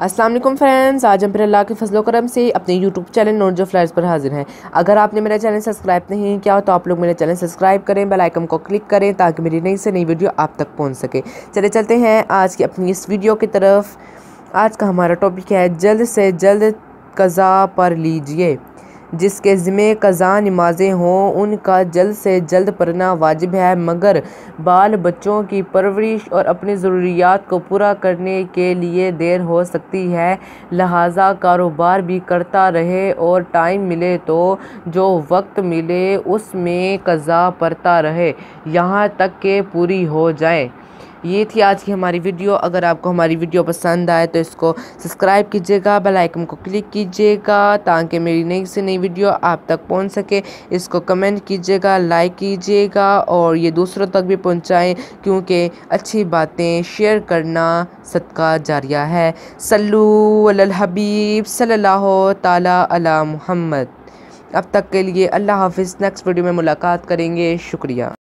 अस्सलाम वालेकुम फ्रेंड्स, आज हम फिर अल्लाह के फजलो करम से अपने यूट्यूब चैनल नूर जो फ्लैट्स पर हाजिर हैं। अगर आपने मेरा चैनल सब्सक्राइब नहीं किया तो आप लोग मेरे चैनल सब्सक्राइब करें, बेल आइकन को क्लिक करें ताकि मेरी नई से नई वीडियो आप तक पहुंच सके। चले चलते हैं आज की अपनी इस वीडियो की तरफ। आज का हमारा टॉपिक है जल्द से जल्द कज़ा पर लीजिए। जिसके ज़िम्मे कज़ा नमाज़ें हों उनका जल्द से जल्द पढ़ना वाजिब है, मगर बाल बच्चों की परवरिश और अपनी ज़रूरियात को पूरा करने के लिए देर हो सकती है। लिहाजा कारोबार भी करता रहे और टाइम मिले तो जो वक्त मिले उसमें कज़ा पढ़ता रहे यहाँ तक कि पूरी हो जाए। ये थी आज की हमारी वीडियो। अगर आपको हमारी वीडियो पसंद आए तो इसको सब्सक्राइब कीजिएगा, बेल आइकन को क्लिक कीजिएगा ताकि मेरी नई से नई वीडियो आप तक पहुंच सके। इसको कमेंट कीजिएगा, लाइक कीजिएगा और ये दूसरों तक भी पहुंचाएं, क्योंकि अच्छी बातें शेयर करना सदका जारिया है। सल्लू अलल हबीब सल्लल्लाहु ताला अला मुहम्मद। अब तक के लिए अल्लाह हाफिज़। नेक्स्ट वीडियो में मुलाकात करेंगे। शुक्रिया।